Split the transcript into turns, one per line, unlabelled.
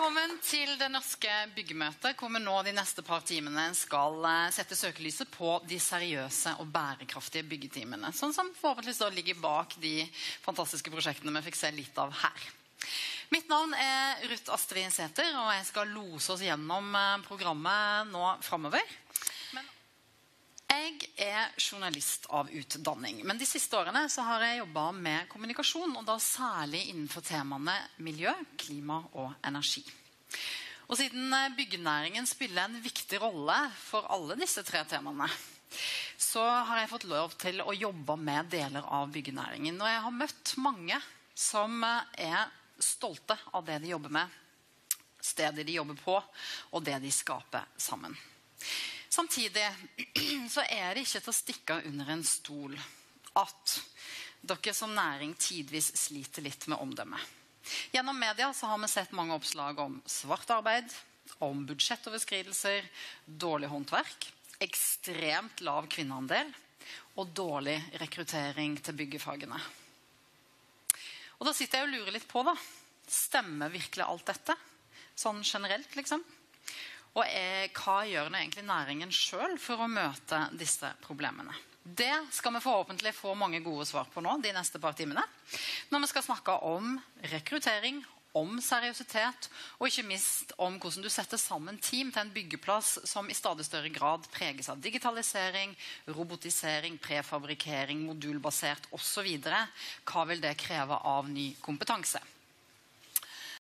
Velkommen til det norske byggemøtet, hvor vi nå de neste par timene skal sette søkelyset på de seriøse og bærekraftige byggetimene, sånn som forhåpentligvis da ligger bak de fantastiske prosjektene vi fikk se litt av her. Mitt navn er Ruth Astrid Sæther, og jeg skal lose oss gjennom programmet nå fremover. Jeg er journalist av utdanning, men de siste årene så har jeg jobbet med kommunikasjon, og da særlig innenfor temaene miljø, klima og energi. Og siden byggenæringen spiller en viktig rolle for alle disse tre temaene, så har jeg fått lov til å jobbe med deler av byggenæringen. Og jeg har møtt mange som er stolte av det de jobber med, stedet de jobber på, og det de skaper sammen. Samtidig så er det ikke til å stikke under en stol at dere som næring tidvis sliter litt med omdømme. Gjennom media så har vi sett mange oppslag om svart arbeid, om budsjettoverskridelser, dårlig håndverk, ekstremt lav kvinneandel og dårlig rekruttering til byggefagene. Og da sitter jeg og lurer litt på da, stemmer virkelig alt dette? Sånn generelt liksom? Og hva gjør det egentlig næringen selv for å møte disse problemene? Det skal vi forhåpentlig få mange gode svar på nå, de neste par timene, når vi skal snakke om rekruttering, om seriøsitet, og ikke minst om hvordan du setter sammen team til en byggeplass som i stadig større grad preges av digitalisering, robotisering, prefabrikering, modulbasert og så videre. Hva vil det kreve av ny kompetanse?